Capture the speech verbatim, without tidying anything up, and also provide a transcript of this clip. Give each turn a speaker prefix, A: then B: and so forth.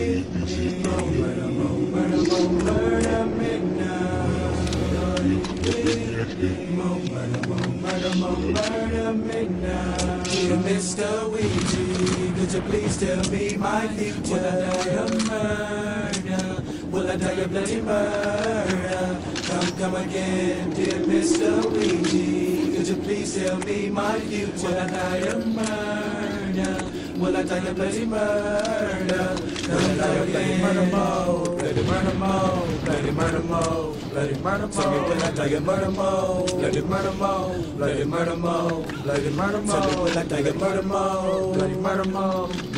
A: Murder, murder, murder, midnight. Murder, murder, murder, midnight. Dear Mister Ouija, could you please tell me my future? Will I die of murder? Will I die of bloody murder? Come, come again, dear Mister Ouija. Could you please tell me my future? Will I die of murder? Will I die of bloody murder? Come die of bloody murder mode, bloody murder mode, bloody murder mode, bloody murder mode. Tell me will I die of murder mode, bloody murder mode, bloody murder mode, bloody murder mode. Tell me will I die of murder mode, bloody murder mode.